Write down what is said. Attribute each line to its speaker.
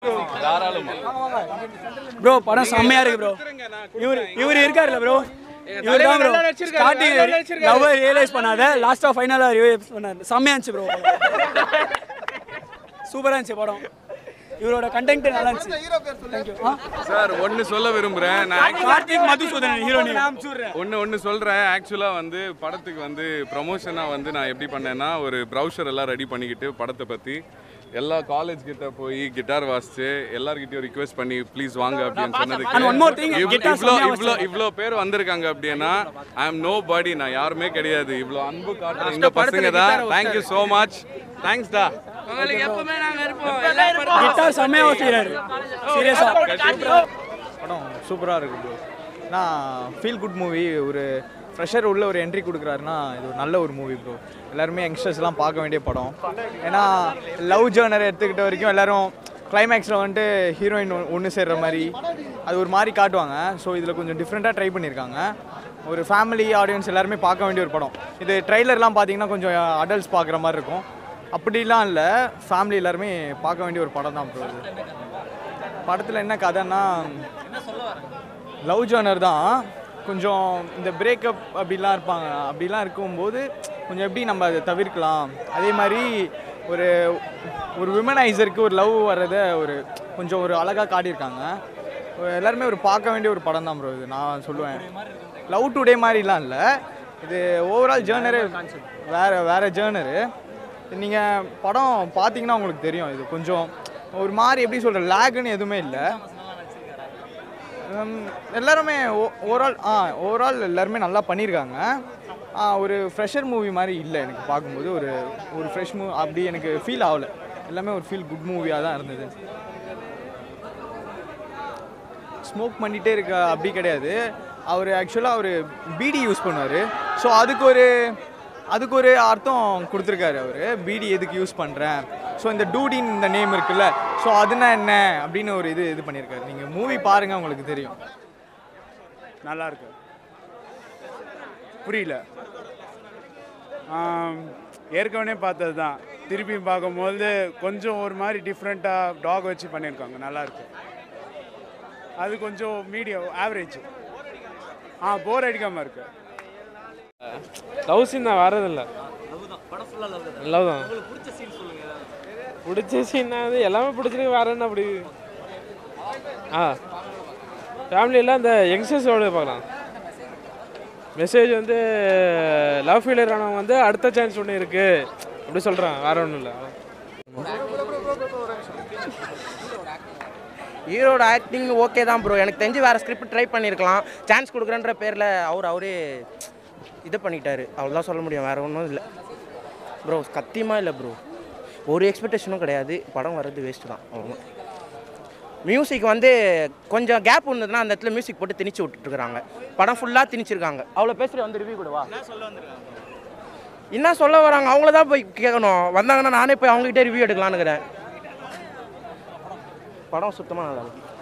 Speaker 1: Bro படம் செம்மையா இருக்கு ப்ரோ. இவர் இருக்காருல்ல ப்ரோ, இவர் தான் ப்ரோ ஸ்டார்டிங் லவ் ரியலைஸ் பண்ணாத லாஸ்டா ஃபைனலா ரியலைஸ் பண்ணாரு. செம்மையா இருந்துச்சு ப்ரோ, சூப்பரா இருந்துச்சு படம். இவரோட கண்டென்ட் நல்லா இருந்துச்சு.
Speaker 2: சார் ஒன்று சொல்ல விரும்புகிறேன், நான்
Speaker 1: கார்த்திக் மதுசூதனன் ஹீரோனி
Speaker 2: ஒன்று சொல்கிறேன். ஆக்சுவலாக வந்து படத்துக்கு வந்து ப்ரமோஷனாக வந்து நான் எப்படி பண்ணேன்னா, ஒரு ப்ரௌசர் எல்லாம் ரெடி பண்ணிக்கிட்டு படத்தை பற்றி எல்லா காலேஜ் கிட்ட போய் கிட்டார் வாசிச்சு எல்லார்கிட்டயும் ரிக்வெஸ்ட் பண்ணி ப்ளீஸ் வாங்க அப்படின்னு சொன்னதுக்கு இவ்வளோ பேர் வந்திருக்காங்க அப்படின்னா ஐ எம் நோ பாடி, நான் யாருமே கிடையாது. இவ்வளோ அன்பு காட்டுற இந்த பசங்க தான். தேங்க்யூ ஸோ மச், தேங்க்ஸ் டா.
Speaker 1: கிட்டார் செம்மையா வச்சிருக்காரு சீரியஸா.
Speaker 3: படம் சூப்பராக இருக்கு ப்ரோ. நான் ஃபீல் குட் மூவி. ஒரு ஃப்ரெஷர் உள்ள ஒரு என்ட்ரி கொடுக்குறாருன்னா இது ஒரு நல்ல ஒரு மூவி ப்ரோ. எல்லாருமே யங்ஸ்டர்ஸ்லாம் பார்க்க வேண்டிய படம். ஏன்னா லவ் ஜேர்னர் எடுத்துக்கிட்ட வரைக்கும் எல்லோரும் கிளைமேக்ஸில் வந்துட்டு ஹீரோயின் ஒன்று சேர்ற மாதிரி அது ஒரு மாதிரி காட்டுவாங்க. ஸோ இதில் கொஞ்சம் டிஃப்ரெண்ட்டாக ட்ரை பண்ணியிருக்காங்க. ஒரு ஃபேமிலி ஆடியன்ஸ் எல்லாருமே பார்க்க வேண்டிய ஒரு படம். இது ட்ரெய்லர்லாம் பார்த்தீங்கன்னா கொஞ்சம் அடல்ட்ஸ் பார்க்குற மாதிரி இருக்கும். அப்படிலாம் இல்லை, ஃபேமிலி எல்லாருமே பார்க்க வேண்டிய ஒரு படம் தான் ப்ரோ. இது படத்தில் என்ன கதைன்னா லவ் ஜேர்னர் தான். கொஞ்சம் இந்த பிரேக்கப் அப்படிலாம் இருக்கும்போது கொஞ்சம் எப்படி நம்ம அதை தவிர்க்கலாம். அதே மாதிரி ஒரு விமனைசருக்கு ஒரு லவ் வர்றதை கொஞ்சம் ஒரு அழகாக காட்டியிருக்காங்க. எல்லாருமே ஒரு பார்க்க வேண்டிய ஒரு படம் தான் ப்ரோ இது. நான் சொல்லுவேன் லவ் டுடே மாதிரிலாம் இல்லை, இது ஓவரால் ஜேர்னரு வேறு ஜேர்னரு. நீங்கள் படம் பார்த்தீங்கன்னா உங்களுக்கு தெரியும். இது கொஞ்சம் ஒரு மாதிரி எப்படி சொல்கிற லேக்குன்னு எதுவுமே இல்லை. எல்லாருமே ஓவரால் எல்லாருமே நல்லா பண்ணியிருக்காங்க. ஒரு ஃப்ரெஷர் மூவி மாதிரி இல்லை எனக்கு பார்க்கும்போது. ஒரு ஃப்ரெஷ் மூவி அப்படி எனக்கு ஃபீல் ஆகலை. எல்லாமே ஒரு ஃபீல் குட் மூவியாக தான் இருந்தது. ஸ்மோக் பண்ணிகிட்டே இருக்க அப்படி கிடையாது. அவர் ஆக்சுவலாக அவர் பீடி யூஸ் பண்ணுவார். ஸோ அதுக்கு ஒரு அர்த்தம் கொடுத்துருக்காரு அவர். பீடி எதுக்கு யூஸ் பண்ணுறேன், ஸோ இந்த டூடின் இந்த நேம் இருக்குல்ல, ஸோ அதுனா என்ன அப்படின்னு ஒரு இது பண்ணியிருக்காரு. நீங்கள் மூவி பாருங்கள் உங்களுக்கு தெரியும்.
Speaker 4: நல்லா இருக்கு. புரியல, ஏற்கனவே பார்த்தது தான். திருப்பி பார்க்கும்போது கொஞ்சம் ஒரு மாதிரி டிஃப்ரெண்ட்டாக டாக் வச்சு பண்ணியிருக்காங்க. நல்லாயிருக்கு. அது கொஞ்சம் மீடியம் ஆவரேஜ். போர் அடிக்காமல் இருக்கு.
Speaker 5: லவ் சீன் தான், வரதில்லை. லவ் தான். பிடிச்ச சீன்னா வந்து எல்லாமே பிடிச்சிருக்கு. வேற என்ன அப்படி ஃபேமிலியெல்லாம் இந்த யங்ஸ்டர்ஸோட பார்க்கலாம். மெசேஜ் வந்து லவ் ஃபெயிலியர் ஆனவங்க வந்து அடுத்த சான்ஸ் ஒன்று இருக்குது அப்படி சொல்கிறான். வேற ஒன்றும் இல்லை.
Speaker 6: ஹீரோட ஆக்டிங் ஓகே தான் ப்ரோ. எனக்கு தெரிஞ்சு வேறு ஸ்கிரிப்ட் ட்ரை பண்ணியிருக்கலாம். சான்ஸ் கொடுக்குறன்ற பேரில் அவரே இது பண்ணிட்டாரு. அவ்வளோதான் சொல்ல முடியும், வேறு ஒன்றும் இல்லை ப்ரோ. சத்தியமாக இல்லை ப்ரோ, ஒரு எக்ஸ்பெக்டேஷனும் கிடையாது. படம் வர்றது வேஸ்ட்டு தான். அவ்வளோ மியூசிக் வந்து கொஞ்சம் கேப் இருந்ததுன்னா அந்த இடத்துல மியூசிக் போட்டு திணிச்சு விட்டுருக்குறாங்க. படம் ஃபுல்லாக திணிச்சிருக்காங்க. அவ்வளோ பேசுகிற வந்து ரிவ்யூ கூடவா என்ன சொல்ல வராங்க அவங்கள தான் போய் கேட்கணும். வந்தாங்கன்னா நானே போய் அவங்ககிட்ட ரிவ்யூ எடுக்கலான்னுக்கிறேன். படம் சுத்தமாக நல்லா இருக்கும்.